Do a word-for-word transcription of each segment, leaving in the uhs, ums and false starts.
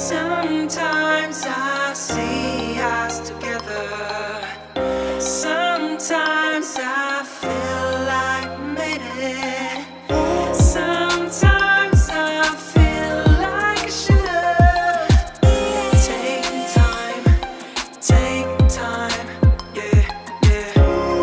Sometimes I see us together. Sometimes I feel like we made it. Sometimes I feel like I should've taken time, take time, yeah, yeah.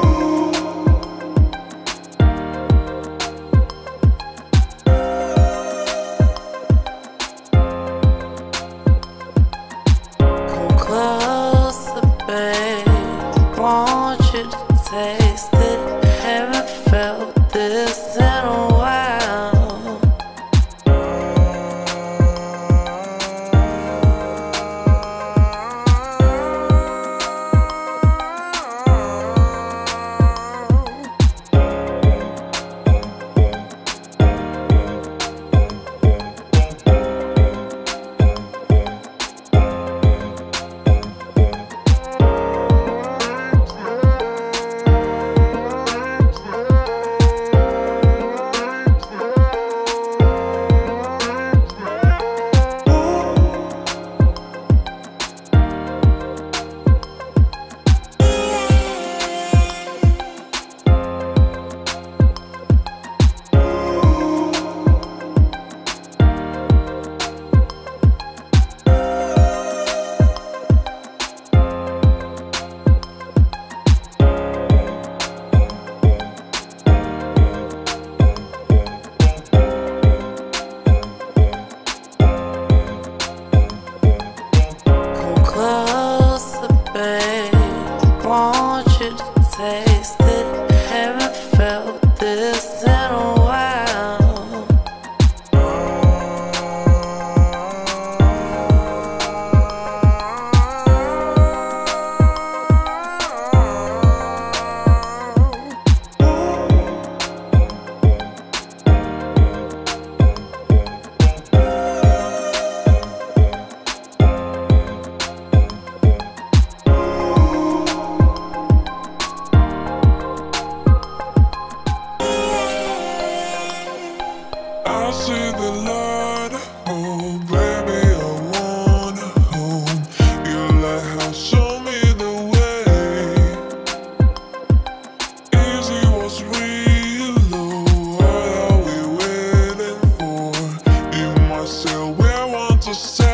Come closer, babe. Want you to taste it. Haven't felt this in a while. Closer, babe. Want you to taste it. Haven't felt this in a while. I see the light, oh baby, I wanna home. You like how show me the way. Easy was real low. What are we waiting for? You must say we want to say.